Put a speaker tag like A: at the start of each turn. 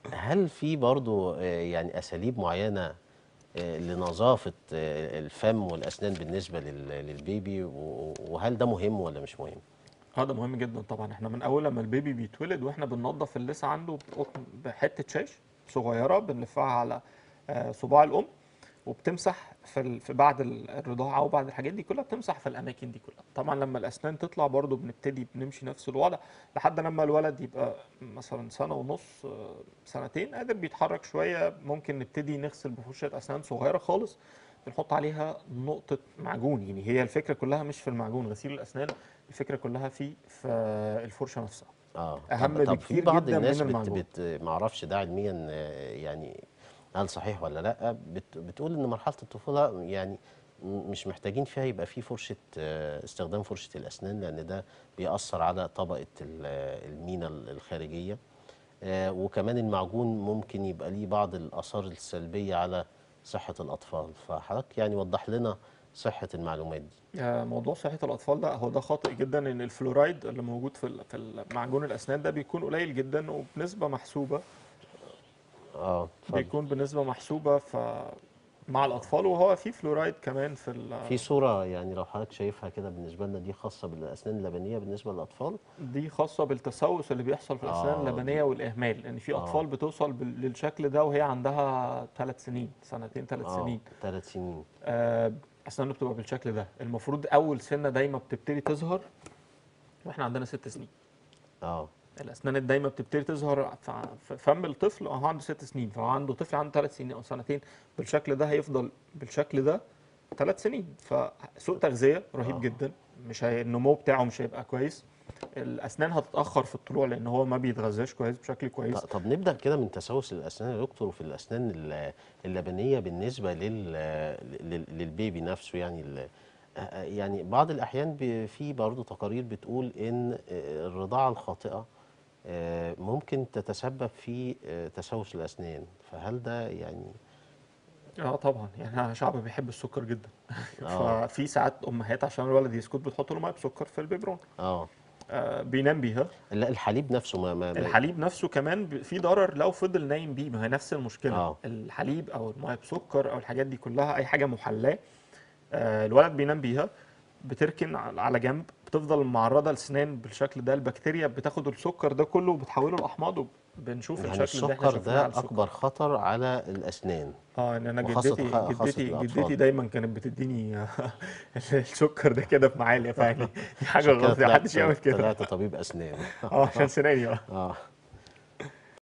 A: هل في برضو يعني أساليب معينة لنظافة الفم والأسنان بالنسبة للبيبي، وهل ده مهم ولا مش مهم؟
B: اه ده مهم جدا طبعا. احنا من اول لما البيبي بيتولد واحنا بننظف اللثه عنده بحته شاش صغيره بنلفها على صباع الام، وبتمسح في بعد الرضاعه وبعد الحاجات دي كلها بتمسح في الاماكن دي كلها. طبعا لما الاسنان تطلع برضو بنبتدي بنمشي نفس الوضع لحد لما الولد يبقى مثلا سنه ونص سنتين قادر بيتحرك شويه، ممكن نبتدي نغسل بفرشه اسنان صغيره خالص بنحط عليها نقطة معجون. يعني هي الفكرة كلها مش في المعجون غسيل الأسنان، الفكرة كلها في الفرشة نفسها،
A: طب
B: أهم
A: طب في
B: بكتير
A: بعض
B: جدا من
A: الناس
B: المعجون.
A: معرفش ده علميا يعني هل صحيح ولا لا، بتقول ان مرحلة الطفولة يعني مش محتاجين فيها يبقى في فرشة استخدام فرشة الأسنان، لأن ده بيأثر على طبقة المينا الخارجية. وكمان المعجون ممكن يبقى ليه بعض الآثار السلبية على صحة الأطفال، فحضرتك يعني وضح لنا صحة المعلومات دي.
B: موضوع صحة الأطفال ده هو ده خاطئ جدا، إن الفلورايد اللي موجود في معجون الأسنان ده بيكون قليل جدا وبنسبة محسوبة،
A: اه، اتفضل.
B: بيكون بنسبة محسوبة مع الأطفال، وهو في فلورايد كمان
A: في صورة يعني لو حضرتك شايفها كده بالنسبة لنا، دي خاصة بالأسنان اللبنية بالنسبة للأطفال.
B: دي خاصة بالتسوس اللي بيحصل في الأسنان
A: دي.
B: اللبنية والإهمال، لأن في
A: اه
B: أطفال بتوصل للشكل ده وهي عندها 3 سنين، سنتين 3 سنين.
A: 3 سنين.
B: آه، أسنانه بتبقى بالشكل ده. المفروض أول سنة دايما بتبتدي تظهر وإحنا عندنا 6 سنين.
A: اه
B: الأسنان الدايمة بتبتدي تظهر في فم الطفل وهو عنده 6 سنين، فهو عنده طفل عنده 3 سنين أو سنتين بالشكل ده، هيفضل بالشكل ده 3 سنين. فسوء تغذية رهيب
A: اه
B: جدا، مش النمو بتاعه مش هيبقى كويس. الأسنان هتتأخر في الطلوع لأن هو ما بيتغذاش كويس بشكل كويس.
A: طب نبدأ كده من تسوس الأسنان يا دكتور، وفي الأسنان اللبنية بالنسبة للبيبي نفسه، يعني يعني بعض الأحيان في برضه تقارير بتقول إن الرضاعة الخاطئة ممكن تتسبب في تسوس الأسنان، فهل ده يعني؟
B: اه طبعا، يعني احنا شعب بيحب السكر جدا.
A: اه
B: ففي ساعات امهات عشان الولد يسكت بتحط له ميه بسكر في البيبرون،
A: اه
B: بينام بيها.
A: لا، الحليب نفسه
B: الحليب نفسه كمان فيه ضرر لو فضل نايم بيه، ما هي نفس المشكله.
A: اه
B: الحليب او الميه بسكر او الحاجات دي كلها، اي حاجه محلاه الولد بينام بيها بتركن على جنب، بتفضل معرضه لسنان بالشكل ده. البكتيريا بتاخد السكر ده كله وبتحوله لاحماض، وبنشوف
A: يعني
B: الشكل اللي احنا
A: السكر
B: شفناه
A: ده
B: على
A: أكبر
B: السكر.
A: خطر على الأسنان،
B: اه ان انا
A: وخاصة
B: جدتي
A: خاصة
B: جدتي
A: الأطفال.
B: جدتي دايما كانت بتديني السكر ده كده في معالق، فيعني دي حاجه
A: عشان كده
B: غلط، محدش يعمل كده.
A: طلعت طبيب أسنان.
B: اه عشان سناني بقى.
A: اه